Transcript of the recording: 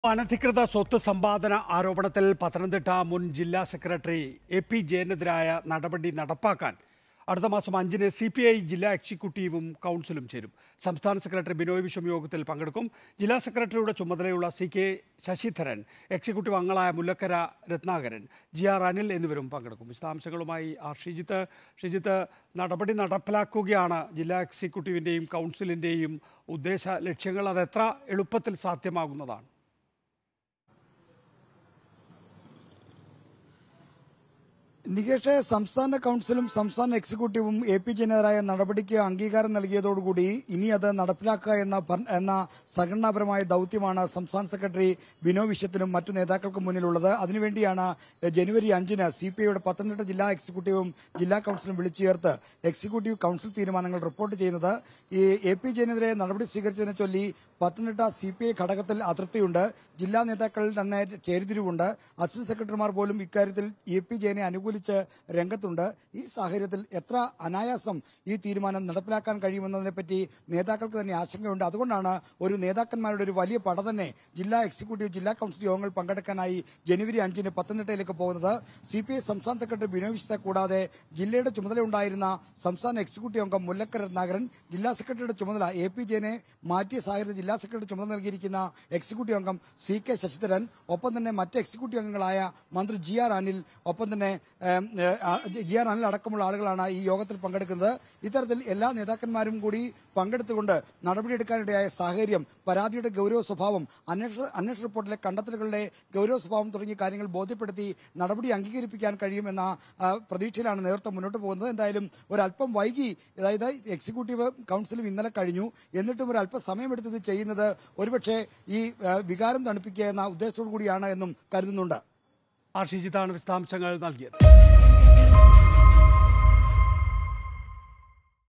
അനധികൃത സ്വത്ത് സമ്പാദന ആരോപണത്തിൽ പത്തനംതിട്ട മുൻ ജില്ലാ സെക്രട്ടറി എ.പി. ജയനെതിരായ നടപടി നടപ്പാക്കാൻ അടുത്ത മാസം 5-ന് CPI ജില്ലാ എക്സിക്യൂട്ടീവും കൗൺസിലും ചേരും. സംസ്ഥാന സെക്രട്ടറി ബിനോയ് വിശ്വം യോഗത്തിൽ പങ്കെടുക്കും. ജില്ലാ സെക്രട്ടറിയുടെ ചുമതലയുള്ള CK ശശിധരൻ, എക്സിക്യൂട്ടീവ് അംഗങ്ങളായ മുല്ലക്കര രത്നാകരൻ, GR അനിൽ എന്നിവരും പങ്കെടുക്കും. വിശദാംശങ്ങളുമായി ഷിജിത്ത്, നടപടി നടപ്പിലാക്കുകയാണ് ജില്ലാ എക്സിക്യൂട്ടീവിൻ്റെയും കൗൺസിലിൻ്റെയും ഉദ്ദേശ ലക്ഷ്യങ്ങൾ. അത് എത്ര എളുപ്പത്തിൽ സാധ്യമാകുന്നതാണ്? നികേഷ്, സംസ്ഥാന കൌൺസിലും സംസ്ഥാന എക്സിക്യൂട്ടീവും എ.പി. ജയനെതിരായ നടപടിക്ക് അംഗീകാരം നൽകിയതോടുകൂടി ഇനി അത് നടപ്പിലാക്കുക എന്ന സംഘടനാപരമായ ദൌത്യമാണ് സംസ്ഥാന സെക്രട്ടറി ബിനോയ് വിശ്വത്തിനും മറ്റു നേതാക്കൾക്കും മുന്നിലുള്ളത്. അതിനുവേണ്ടിയാണ് ജനുവരി 5-ന് CPIയുടെ പത്തനംതിട്ട ജില്ലാ എക്സിക്യൂട്ടീവും ജില്ലാ കൌൺസിലും വിളിച്ചു ചേർത്ത് എക്സിക്യൂട്ടീവ് കൌൺസിൽ തീരുമാനങ്ങൾ റിപ്പോർട്ട് ചെയ്യുന്നത്. ഈ എ.പി. ജയനെതിരെ നടപടി സ്വീകരിച്ചതിനെ ചൊല്ലി പത്തനംതിട്ട CPI ഘടകത്തിൽ അതൃപ്തിയുണ്ട്. ജില്ലാ നേതാക്കൾ തന്നെ ചേരിതിരിവുണ്ട്. അസിസ്റ്റന്റ് സെക്രട്ടറിമാർ പോലും ഇക്കാര്യത്തിൽ എ.പി. ജയനെ അനുകൂലിച്ച് രംഗത്തുണ്ട്. ഈ സാഹചര്യത്തിൽ എത്ര അനായാസം ഈ തീരുമാനം നടപ്പിലാക്കാൻ കഴിയുമെന്നതിനെപ്പറ്റി നേതാക്കൾക്ക് തന്നെ ആശങ്കയുണ്ട്. അതുകൊണ്ടാണ് ഒരു നേതാക്കന്മാരുടെ ഒരു വലിയ പട തന്നെ ജില്ലാ എക്സിക്യൂട്ടീവ് ജില്ലാ കൌൺസിൽ യോഗങ്ങൾ പങ്കെടുക്കാനായി ജനുവരി 5-ന് പത്തനംതിട്ടയിലേക്ക് പോകുന്നത്. CPI സംസ്ഥാന സെക്രട്ടറി ബിനോയ് വിശ്വത്തെ കൂടാതെ ജില്ലയുടെ ചുമതലയുണ്ടായിരുന്ന സംസ്ഥാന എക്സിക്യൂട്ടീവ് അംഗം മുല്ലക്കര രത്നാകരൻ, ജില്ലാ സെക്രട്ടറിയുടെ ചുമതല എ.പി. ജയനെ മാറ്റിയ സാഹചര്യത്തിൽ ജില്ലാ സെക്രട്ടറി ചുമതല നൽകിയിരിക്കുന്ന എക്സിക്യൂട്ടീവ് അംഗം CK ശശിധരൻ, ഒപ്പം തന്നെ മറ്റ് എക്സിക്യൂട്ടീവ് അംഗങ്ങളായ മന്ത്രി GR അനിൽ, ഒപ്പം തന്നെ GR അനിൽ അടക്കമുള്ള ആളുകളാണ് ഈ യോഗത്തിൽ പങ്കെടുക്കുന്നത്. ഇത്തരത്തിൽ എല്ലാ നേതാക്കന്മാരും കൂടി പങ്കെടുത്തുകൊണ്ട് നടപടിയെടുക്കാനിടയായ സാഹചര്യം, പരാതിയുടെ ഗൌരവ സ്വഭാവം, അന്വേഷണ റിപ്പോർട്ടിലെ കണ്ടെത്തലുകളുടെ ഗൌരവ സ്വഭാവം തുടങ്ങിയ കാര്യങ്ങൾ ബോധ്യപ്പെടുത്തി നടപടി അംഗീകരിപ്പിക്കാൻ കഴിയുമെന്ന പ്രതീക്ഷയിലാണ് നേതൃത്വം മുന്നോട്ട് പോകുന്നത്. എന്തായാലും ഒരല്പം വൈകി, അതായത് എക്സിക്യൂട്ടീവ് കൌൺസിലും ഇന്നലെ കഴിഞ്ഞു, എന്നിട്ടും ഒരല്പം സമയമെടുത്തത് ചെയ്യുന്നത് ഒരുപക്ഷെ ഈ വികാരം തണുപ്പിക്കുക എന്ന ഉദ്ദേശത്തോടു കൂടിയാണ് എന്നും കരുതുന്നുണ്ട്. ഷിജിത്താണ് വിശദാംശങ്ങൾ നൽകിയത്.